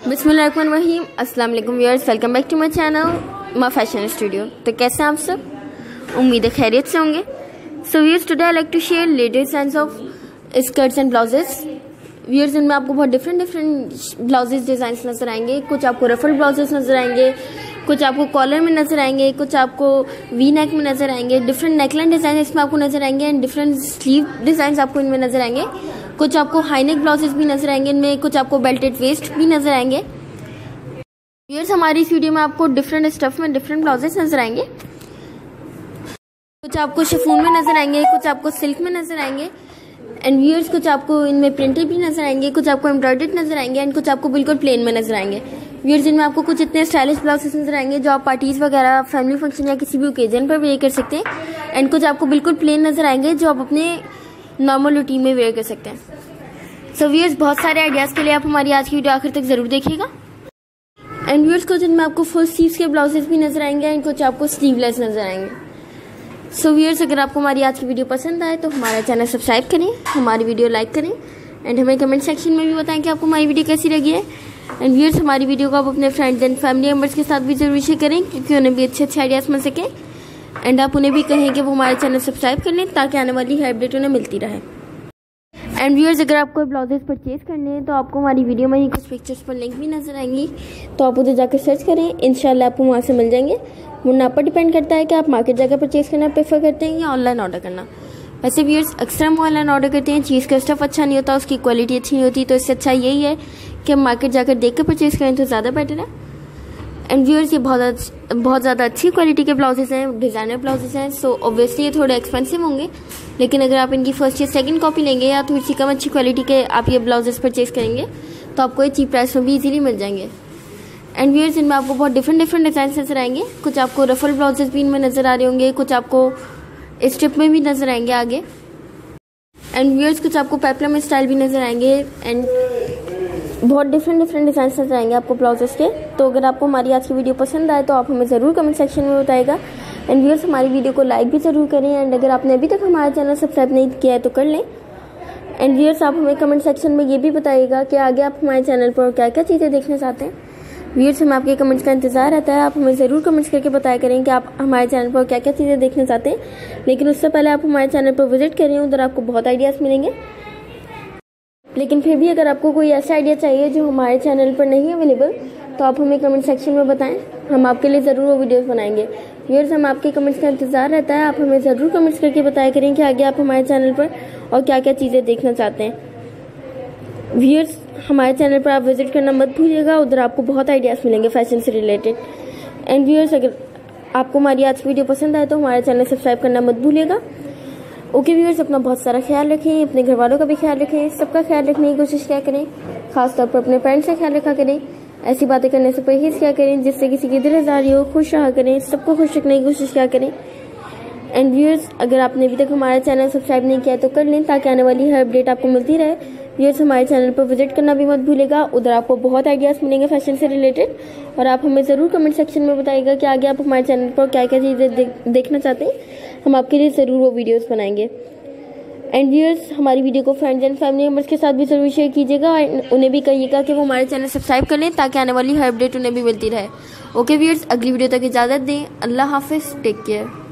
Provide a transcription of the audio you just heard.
बिस्मिल्लाहिर्रहमानिर्रहीम। अस्सलाम वालेकुम viewers, welcome back to my channel my fashion studio. तो कैसे हैं आप सब? उम्मीद है खैरियत से होंगे। So viewers, today I like to share latest designs of skirts and blouses. Viewers, इनमें आपको बहुत डिफरेंट ब्लाउजेस डिजाइंस नजर आएंगे। कुछ आपको रफल ब्लाउजेस नजर आएंगे, कुछ आपको कॉलर में नजर आएंगे, कुछ आपको वी नेक में नजर आएंगे। डिफरेंट नेकलाइन डिजाइन इसमें आपको नजर आएंगे एंड डिफरेंट स्लीव डिजाइन आपको इनमें नजर आएंगे। कुछ आपको हाई नेक ब्लाउजेस भी नजर आएंगे इनमें, कुछ आपको बेल्टेड वेस्ट भी नजर आएंगे। व्यूअर्स, हमारी इस वीडियो में आपको डिफरेंट स्टफ में डिफरेंट ब्लाउजेस नजर आएंगे। कुछ आपको शिफॉन में नजर आएंगे, कुछ आपको सिल्क में नजर आएंगे एंड व्यूअर्स कुछ आपको इनमें प्रिंटेड भी नजर आएंगे, कुछ आपको एम्ब्रॉयडर्ड नजर आएंगे एंड कुछ आपको बिल्कुल प्लेन में नजर आएंगे। व्यूअर्स, इनमें आपको कुछ इतने स्टाइलिश ब्लाउजेस नजर आएंगे जो आप पार्टीज वगैरह, फैमिली फंक्शन या किसी भी ओकेजन पर वेयर कर सकते हैं एंड कुछ आपको बिल्कुल प्लेन नजर आएंगे जो आप अपने नॉर्मल रूटीन में वेयर कर सकते हैं। सो व्यूअर्स, बहुत सारे आइडियाज के लिए आप हमारी आज की वीडियो आखिर तक जरूर देखिएगा। एंड व्यूअर्स, कुछ इनमें आपको फुल स्लीव्स के ब्लाउजेस भी नजर आएंगे एंड कुछ आपको स्लीवलेस नजर आएंगे। सो व्यूअर्स, अगर आपको हमारी आज की वीडियो पसंद आए तो हमारा चैनल सब्सक्राइब करें, हमारी वीडियो लाइक करें एंड हमें कमेंट सेक्शन में भी बताएं कि आपको हमारी वीडियो कैसी लगी है। एंड व्यूअर्स, हमारी वीडियो को आप अपने फ्रेंड्स एंड फैमिली मेम्बर्स के साथ भी जरूर शेयर करें क्योंकि उन्हें भी अच्छे आइडियाज मिल सके एंड आप उन्हें भी कहें कि वो हमारे चैनल सब्सक्राइब कर लें ताकि आने वाली हर अपडेट उन्हें मिलती रहे। एंड व्यूअर्स, अगर आपको ब्लाउजेस परचेज करने हैं तो आपको हमारी वीडियो में ही कुछ पिक्चर्स पर लिंक भी नजर आएंगी, तो आप उधर जाकर सर्च करें, इंशाल्लाह आपको वहाँ से मिल जाएंगे। वो आप पर डिपेंड करता है कि आप मार्केट जाकर परचेज करना प्रेफर करते हैं या ऑनलाइन ऑर्डर करना। वैसे व्यूअर्स, अक्सर हम ऑनलाइन ऑर्डर करते हैं, चीज़ का स्टफ अच्छा नहीं होता, उसकी क्वालिटी अच्छी नहीं होती, तो इससे अच्छा यही है कि हम मार्केट जाकर देख कर परचेज करें तो ज़्यादा बेटर है। एंड व्यूअर्स, ये बहुत ज़्यादा अच्छी क्वालिटी के ब्लाउजेस हैं, डिज़ाइनर ब्लाउजेस हैं। सो ऑब्वियसली ये थोड़े एक्सपेंसिव होंगे, लेकिन अगर आप इनकी फर्स्ट या सेकंड कॉपी लेंगे या थोड़ी सी कम अच्छी क्वालिटी के आप ये ब्लाउजेस परचेज करेंगे तो आपको ये चीप प्राइस में भी इजीली मिल जाएंगे। एंड व्यूअर्स, इनमें आपको बहुत डिफरेंट डिजाइन नजर आएंगे। कुछ आपको रफल ब्लाउजेस भी इनमें नजर आ रहे होंगे, कुछ आपको स्ट्रिप में भी नजर आएंगे आगे। एंड व्यूअर्स, कुछ आपको पेप्लम स्टाइल भी नजर आएंगे एंड बहुत डिफरेंट डिजाइन नजर आएंगे आपको ब्लाउजेस के। तो अगर आपको हमारी आज की वीडियो पसंद आए तो आप हमें ज़रूर कमेंट सेक्शन में बताइएगा। एंड व्यूअर्स, हमारी वीडियो को लाइक भी ज़रूर करें एंड अगर आपने अभी तक हमारा चैनल सब्सक्राइब नहीं किया है तो कर लें। एंड व्यूअर्स, आप हमें कमेंट सेक्शन में ये भी बताइएगा कि आगे आप हमारे चैनल पर क्या क्या चीज़ें देखना चाहते हैं। व्यूअर्स, हमें आपके कमेंट्स का इंतजार रहता है, आप हमें ज़रूर कमेंट्स करके बताया करें कि आप हमारे चैनल पर क्या क्या चीज़ें देखना चाहते हैं। लेकिन उससे पहले आप हमारे चैनल पर विजिट करें, उधर आपको बहुत आइडियाज़ मिलेंगे। लेकिन फिर भी अगर आपको कोई ऐसा आइडिया चाहिए जो हमारे चैनल पर नहीं अवेलेबल तो आप हमें कमेंट सेक्शन में बताएं, हम आपके लिए ज़रूर वो वीडियोस बनाएंगे। व्यूअर्स, हम आपके कमेंट्स का इंतज़ार रहता है, आप हमें ज़रूर कमेंट्स करके बताया करें कि आगे आप हमारे चैनल पर और क्या क्या चीज़ें देखना चाहते हैं। व्यूअर्स, हमारे चैनल पर आप विजिट करना मत भूलिएगा, उधर आपको बहुत आइडियाज़ मिलेंगे फैशन से रिलेटेड। एंड व्यूअर्स, अगर आपको हमारी आज की वीडियो पसंद आए तो हमारे चैनल सब्सक्राइब करना मत भूलिएगा। ओके व्यूअर्स, अपना बहुत सारा ख्याल रखें, अपने घर वालों का भी ख्याल रखें, सबका ख्याल रखने की कोशिश क्या करें, खासतौर पर अपने पेरेंट्स का ख्याल रखा करें। ऐसी बातें करने से परहेज क्या करें जिससे किसी की दिल आज़ारी हो, खुश रहा करें, सबको खुश रखने की कोशिश क्या करें। एंड व्यूअर्स, अगर आपने अभी तक हमारा चैनल सब्सक्राइब नहीं किया तो कर लें ताकि आने वाली हर अपडेट आपको मिलती रहे। व्यूअर्स, हमारे चैनल पर विजिट करना भी मत भूलेगा, उधर आपको बहुत आइडियाज़ मिलेंगे फैशन से रिलेटेड और आप हमें ज़रूर कमेंट सेक्शन में बताइएगा कि आगे आप हमारे चैनल पर क्या क्या चीज़ें देखना चाहते हैं, हम आपके लिए ज़रूर वो वीडियोज़ बनाएंगे। एंड व्यूअर्स, हमारी वीडियो को फ्रेंड्स एंड फैमिली मेम्बर्स के साथ भी जरूर शेयर कीजिएगा और उन्हें भी कहिएगा कि वो हमारे चैनल सब्सक्राइब कर लें ताकि आने वाली हर अपडेट उन्हें भी मिलती रहे। ओके व्यूअर्स, अगली वीडियो तक इजाज़त दें। अल्लाह हाफिज़, टेक केयर।